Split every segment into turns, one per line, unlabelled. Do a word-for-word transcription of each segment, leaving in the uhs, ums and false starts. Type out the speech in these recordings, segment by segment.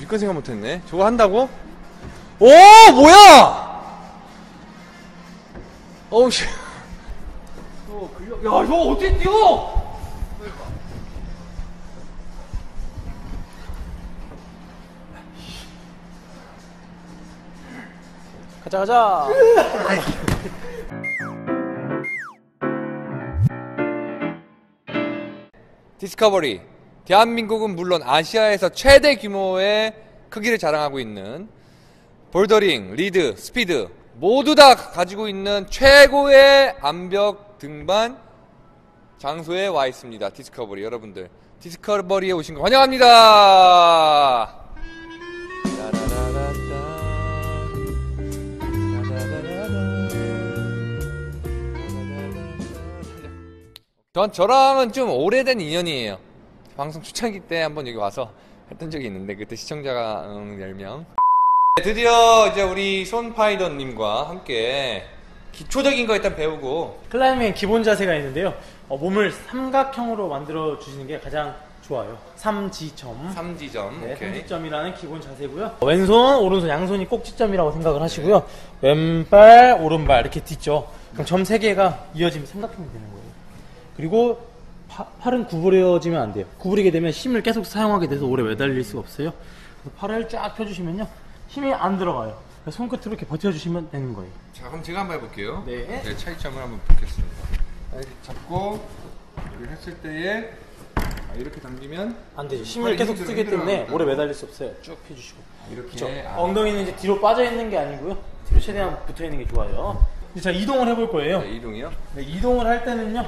이건 생각 못했네. 저거 한다고? 오 뭐야? 어우 씨. 어, 근력. 야 이거 어떻게 뛰어?
가자 가자.
디스커버리. 대한민국은 물론 아시아에서 최대 규모의 크기를 자랑하고 있는 볼더링, 리드, 스피드 모두 다 가지고 있는 최고의 암벽 등반 장소에 와 있습니다. 디스커버리. 여러분들 디스커버리에 오신 거 환영합니다. 전 저랑은 좀 오래된 인연이에요. 방송 초창기 때 한번 여기 와서 했던 적이 있는데 그때 시청자가 음, 열 명. 드디어 이제 우리 손파이더님과 함께 기초적인 거 일단 배우고
클라이밍의 기본 자세가 있는데요. 어, 몸을 삼각형으로 만들어 주시는 게 가장 좋아요. 삼지점.
삼지점.
네,
오케이.
삼지점이라는 기본 자세고요. 왼손, 오른손, 양손이 꼭지점이라고 생각을 하시고요. 네. 왼발, 오른발 이렇게 딛죠. 그럼 점 세 개가 이어지면 삼각형이 되는 거예요. 그리고 파, 팔은 구부려지면 안 돼요. 구부리게 되면 힘을 계속 사용하게 돼서 오래 매달릴 수가 없어요. 그래서 팔을 쫙 펴주시면요. 힘이 안 들어가요. 손끝으로 이렇게 버텨주시면 되는 거예요.
자, 그럼 제가 한번 해볼게요.
네.
네, 차이점을 한번 보겠습니다. 이렇게 잡고 이렇게 했을 때에 이렇게 당기면
안 되죠. 힘을 계속
힘들어,
쓰기
힘들어,
때문에
힘들어.
오래 매달릴 수 없어요. 쭉 펴주시고.
이렇게.
그쵸?
아.
엉덩이는 이제 뒤로 빠져 있는 게 아니고요. 뒤로 최대한 붙어 있는 게 좋아요. 이제 자, 이동을 해볼 거예요.
네, 이동이요?
네, 이동을 할 때는요.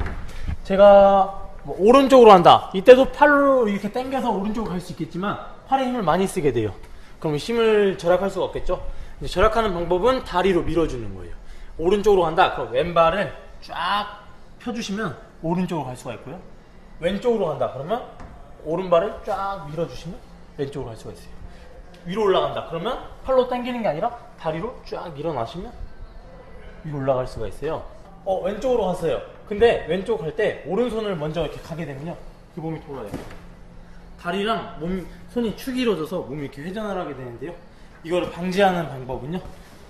제가 뭐 오른쪽으로 한다. 이때도 팔로 이렇게 당겨서 오른쪽으로 갈 수 있겠지만 팔에 힘을 많이 쓰게 돼요. 그럼 힘을 절약할 수가 없겠죠. 이제 절약하는 방법은 다리로 밀어주는 거예요. 오른쪽으로 간다. 그럼 왼발을 쫙 펴주시면 오른쪽으로 갈 수가 있고요. 왼쪽으로 간다. 그러면 오른발을 쫙 밀어주시면 왼쪽으로 갈 수가 있어요. 위로 올라간다. 그러면 팔로 당기는 게 아니라 다리로 쫙 밀어놔시면 위로 올라갈 수가 있어요. 어, 왼쪽으로 갔어요. 근데 왼쪽 갈 때 오른손을 먼저 이렇게 가게 되면요. 그 몸이 돌아요. 다리랑 몸, 손이 축 이루어져서 몸이 이렇게 회전을 하게 되는데요. 이거를 방지하는 방법은요.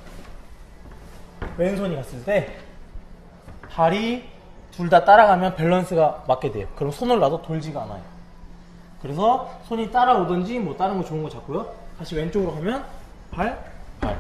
왼손이 갔을 때 다리 둘 다 따라가면 밸런스가 맞게 돼요. 그럼 손을 놔도 돌지가 않아요. 그래서 손이 따라오든지 뭐 다른 거 좋은 거 잡고요. 다시 왼쪽으로 가면 발, 발.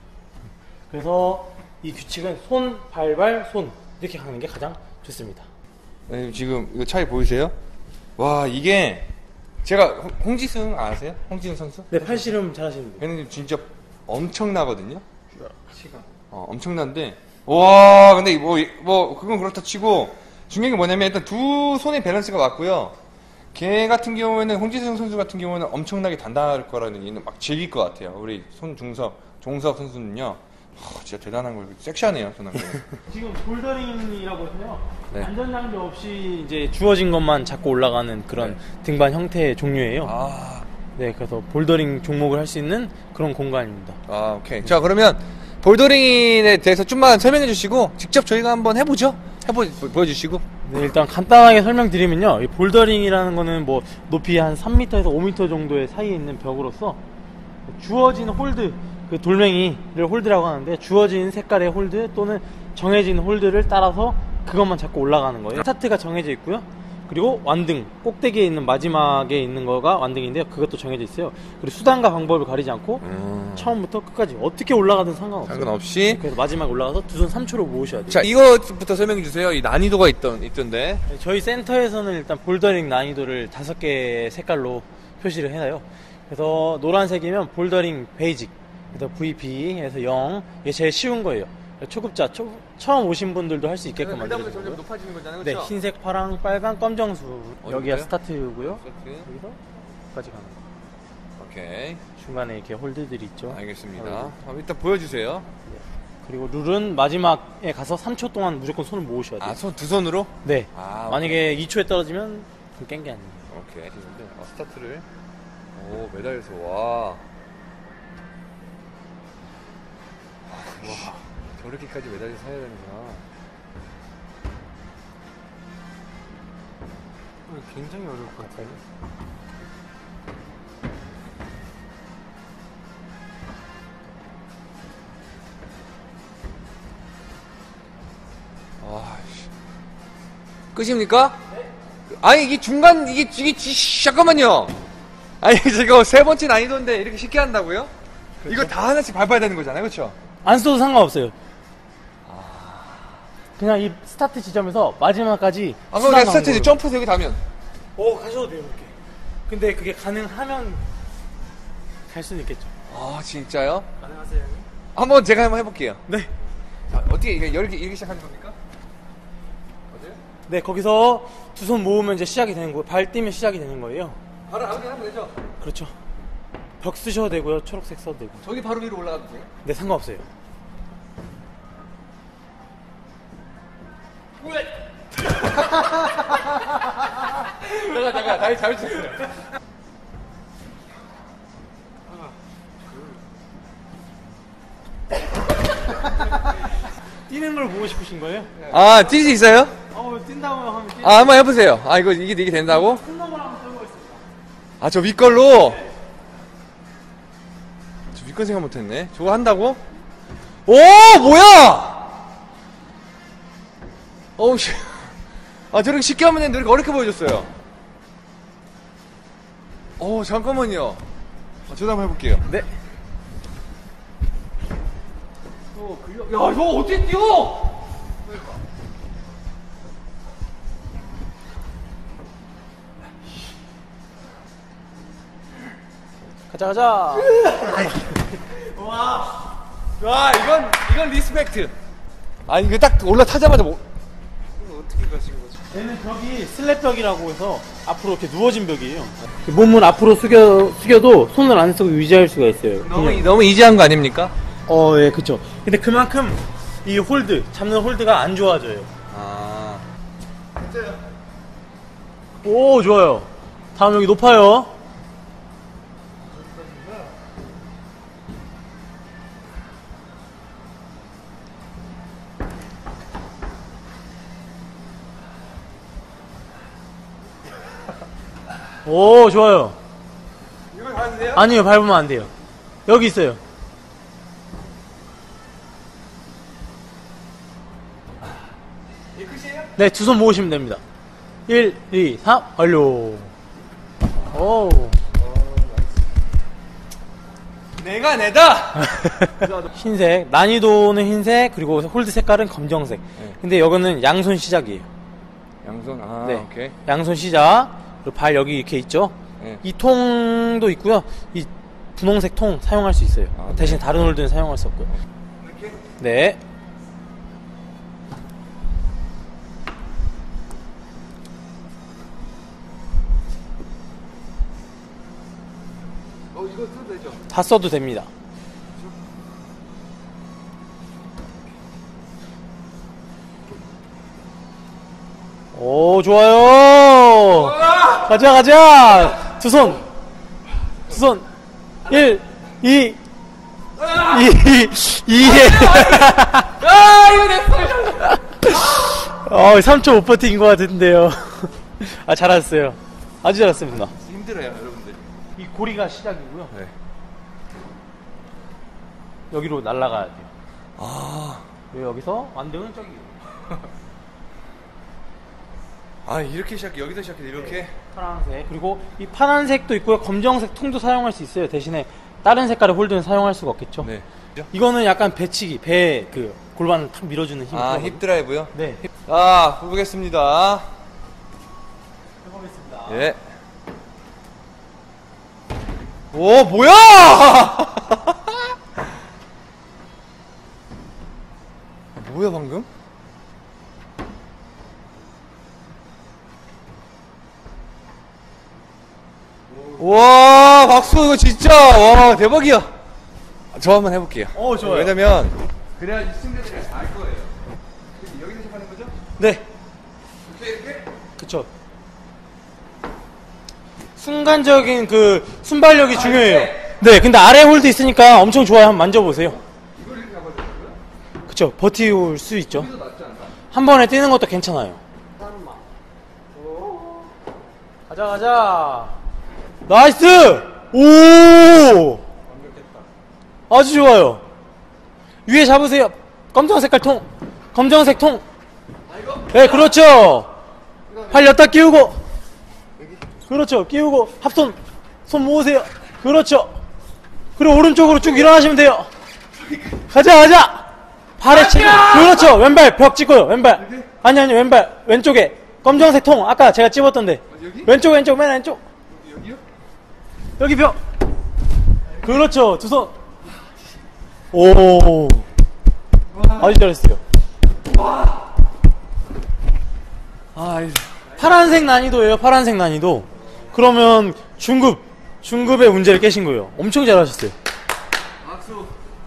그래서 이 규칙은 손, 발, 발, 손 이렇게 가는 게 가장 좋습니다.
네, 지금 이거 차이 보이세요? 와 이게 제가 홍- 홍지승 아세요? 홍지승 선수?
네, 팔씨름 잘하시는데.
걔는 진짜 엄청나거든요.
시간.
어, 엄청난데 와 근데 뭐, 뭐 그건 그렇다 치고 중요한 게 뭐냐면 일단 두 손의 밸런스가 맞고요. 걔 같은 경우에는 홍지승 선수 같은 경우는 엄청나게 단단할 거라는 얘기는 막 즐길 것 같아요. 우리 손중석 종석 선수는요. 어, 진짜 대단한 거 섹시하네요. 저는.
지금 볼더링이라고 해서요.
네.
안전장비 없이 이제 주어진 것만 잡고 올라가는 그런
네.
등반 형태의 종류예요.
아,
네, 그래서 볼더링 종목을 할 수 있는 그런 공간입니다.
아 오케이. 자 그러면 볼더링에 대해서 좀만 설명해 주시고 직접 저희가 한번 해보죠. 해보 보여주시고.
네, 일단 간단하게 설명드리면요. 이 볼더링이라는 거는 뭐 높이 한 삼 미터에서 오 미터 정도의 사이에 있는 벽으로서 주어진 홀드, 그 돌멩이를 홀드라고 하는데 주어진 색깔의 홀드 또는 정해진 홀드를 따라서 그것만 잡고 올라가는 거예요. 스타트가 정해져 있고요. 그리고 완등, 꼭대기에 있는 마지막에 있는 거가 완등인데요. 그것도 정해져 있어요. 그리고 수단과 방법을 가리지 않고
음.
처음부터 끝까지 어떻게 올라가든 상관없어요.
상관없이.
그래서 마지막에 올라가서 두 손 삼 초로 모으셔야 돼요.
자 이거부터 설명해 주세요. 이 난이도가 있던 있던데.
네, 저희 센터에서는 일단 볼더링 난이도를 다섯 개 색깔로 표시를 해놔요. 그래서 노란색이면 볼더링 베이직, 그래서 브이피에서 영, 이게 제일 쉬운 거예요. 초급자, 초, 처음 오신 분들도 할 수 있게끔 만들어진
점점
거고요.
높아지는 거잖아요.
네,
그렇죠?
흰색, 파랑, 빨강, 검정수
어디까요?
여기가 스타트고요.
스타트.
여기서 여기까지 가는 거.
오케이.
중간에 이렇게 홀드들이 있죠.
알겠습니다.
홀드.
그럼 일단 보여주세요.
그리고 룰은 마지막에 가서 삼 초 동안 무조건 손을 모으셔야 돼요.
아, 손 두 손으로?
네.
아,
만약에 이 초에 떨어지면 깬 게 아니에요.
오케이. 근데 어, 스타트를. 오, 매달려서 와. 와, 저렇게까지 매달려서 해야 되는구나.
굉장히 어려울 것 같아요.
끝입니까? 아니 이게 중간 이게 이게 지- 잠깐만요. 아니 지금 세 번째 난이도인데 이렇게 쉽게 한다고요? 이거 다 하나씩 밟아야 되는 거잖아요, 그렇죠?
안 써도 상관없어요. 그냥 이 스타트 지점에서 마지막까지
아 그럼
수납하는
내가 스타트
걸로.
점프해서 여기 닿으면
오, 가셔도 돼요, 이렇게. 근데 그게 가능하면 갈 수는 있겠죠.
아 진짜요?
가능하세요, 형님?
한번 제가 한번 해볼게요.
네.
자, 어떻게 이게 열기 이렇게 시작하는 겁니까? 어때요?
네, 거기서 두 손 모으면 이제 시작이 되는 거예요. 발 뛰면 시작이 되는 거예요.
바로 아무리 하면 되죠?
그렇죠. 벽 쓰셔도 되고요, 초록색 써도 되고.
저기 바로 위로 올라가도 돼요?
네, 상관없어요.
잠깐 잠깐 다리 잘 쳤어요.
뛰는 걸 보고 싶으신 거예요?
아 뛸 수 있어요?
어, 뛴다고 하면 뛰는
아 한번 해보세요. 아 이거 이게 이게 된다고?
큰 놈을 한번 써보겠습니다.
아 저 윗걸로? 저 윗걸 생각 못했네. 저거 한다고? 오 뭐야? 어우 씨. 아 저렇게 쉽게 하면 되는데 이렇게 어렵게 보여줬어요. 어 잠깐만요. 아, 저도 한번 해볼게요.
네.
어, 근력. 야 이거 어떻게 뛰어?
가자, 가자.
와. 와 이건 이건 리스펙트. 아 이거 딱 올라타자마자 뭐? 이거 어떻게 가신 거죠?
얘는 벽이 슬랩벽이라고 해서 앞으로 이렇게 누워진 벽이에요. 몸을 앞으로 숙여, 숙여도 손을 안 쓰고 유지할 수가 있어요.
너무
그냥.
너무 이지한 거 아닙니까?
어, 예, 그쵸. 근데 그만큼 이 홀드, 잡는 홀드가 안 좋아져요.
아.
오, 좋아요. 다음 여기 높아요. 오, 좋아요.
이걸 봐도 돼요?
아니요, 밟으면 안 돼요. 여기 있어요.
이 끝이에요?
네, 두 손 모으시면 됩니다. 일, 이, 삼, 완료. 오.
내가 내다.
흰색, 난이도는 흰색, 그리고 홀드 색깔은 검정색.
네.
근데 여기는 양손 시작이에요.
양손. 아
네.
오케이.
양손 시작. 그리고 발 여기 이렇게 있죠?
네.
이 통도 있고요. 이 분홍색 통 사용할 수 있어요.
아,
대신
네.
다른 홀드는 사용할 수 없고요.
이렇게.
네.
어 이거 써도 되죠?
다 써도 됩니다. 오, 좋아요. 가자, 가자. 두 손. 두 손. 일, 이, 이, 이.
아 이거 됐어.
어, 삼 초 못 버틴 것 같은데요. 아, 잘하셨어요. 아주 잘했습니다.
힘들어요 여러분들.
이 고리가 시작이고요.
네.
여기로 날아가야 돼요.
아.
그리고 여기서 완등은 저기.
아 이렇게 시작해 여기서 시작해 이렇게.
파란색. 그리고 이 파란색도 있고요. 검정색 통도 사용할 수 있어요. 대신에 다른 색깔의 홀드는 사용할 수가 없겠죠.
네.
이거는 약간 배치기, 배 그 골반을 탁 밀어주는 힘이.
아 힙 드라이브요?
네.
아 해보겠습니다.
해보겠습니다.
예. 오 뭐야? 뭐야 방금? 와 박수 이거 진짜 와 대박이야. 저 한번 해볼게요.
어, 좋아요.
왜냐면 그래야지 시청자들이 알 거예요. 여기서 시작하는 거죠?
네.
이렇게 이렇게?
그쵸. 순간적인 그 순발력이 중요해요. 네, 근데 아래 홀드 있으니까 엄청 좋아요. 한번 만져보세요.
이걸 이렇게 잡아주고요?
그쵸. 버티올 수 있죠.
이거 낫지 않나?
한 번에 뛰는 것도 괜찮아요. 가자, 가자. 나이스! 오! 아주 좋아요. 위에 잡으세요. 검정 색깔 통. 검정색 통. 네, 그렇죠. 팔 여기다 끼우고. 그렇죠. 끼우고 합손 손 모으세요. 그렇죠. 그리고 오른쪽으로 쭉 일어나시면 돼요. 가자 가자. 발에 체중. 그렇죠. 왼발 벽 찍고요. 왼발. 아니 아니 왼발 왼쪽에 검정색 통 아까 제가 찝었던데.
여기?
왼쪽 왼쪽 맨 왼쪽.
여기요?
여기 벽. 그렇죠. 두 손. 오. 아주 잘했어요. 아, 파란색 난이도예요. 파란색 난이도. 그러면 중급 중급의 문제를 깨신 거예요. 엄청 잘하셨어요.
박수.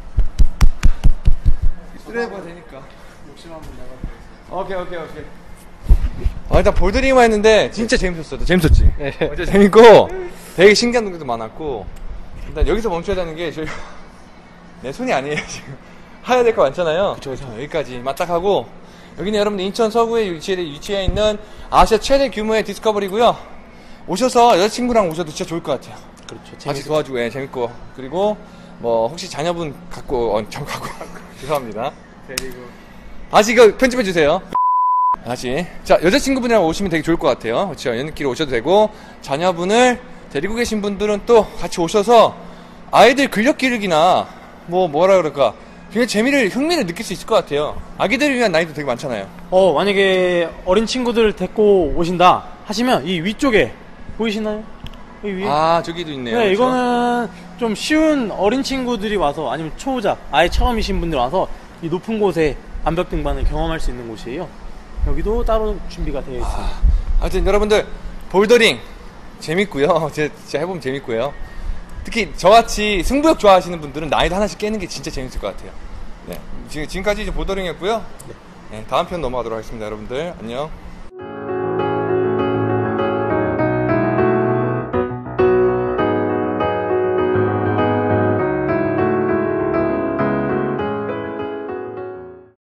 드라이버가 되니까. 욕심 한번 나가. 오케이 오케이 오케이. 아, 일단 볼드링만 했는데 진짜 재밌었어. 재밌었지.
네.
진짜 재밌고 되게 신기한 동작도 많았고. 일단 여기서 멈춰야 되는 게 저희 내 손이 아니에요 지금. 해야 될 거 많잖아요. 그쵸, 그쵸. 여기까지 맞닥하고. 여기는 여러분들 인천 서구에 위치해, 위치해 있는 아시아 최대 규모의 디스커버리고요. 오셔서 여자친구랑 오셔도 진짜 좋을 것 같아요.
그렇죠.
같이
재밌...
도와주고, 예, 재밌고. 그리고 뭐 혹시 자녀분 갖고, 어, 저 갖고 죄송합니다. 데리고 다시 이거 편집해 주세요. 다시. 자, 여자친구분이랑 오시면 되게 좋을 것 같아요. 그렇죠. 연인끼리 오셔도 되고, 자녀분을 데리고 계신 분들은 또 같이 오셔서 아이들 근력 기르기나 뭐 뭐라 그럴까, 굉장히 재미를, 흥미를 느낄 수 있을 것 같아요. 아기들을 위한 나이도 되게 많잖아요.
어, 만약에 어린 친구들 데리고 오신다 하시면 이 위쪽에 보이시나요? 여기 위에.
아, 저기도 있네요.
네,
그렇죠?
이거는 좀 쉬운 어린 친구들이 와서, 아니면 초보자, 아예 처음이신 분들 와서 이 높은 곳에 암벽 등반을 경험할 수 있는 곳이에요. 여기도 따로 준비가 되어 있습니다.
아, 하여튼 여러분들 볼더링 재밌고요. 진짜 해보면 재밌고요. 특히 저같이 승부욕 좋아하시는 분들은 나이도 하나씩 깨는 게 진짜 재밌을 것 같아요. 네, 지금, 지금까지 이제 볼더링이었고요. 네, 다음 편 넘어가도록 하겠습니다. 여러분들 안녕.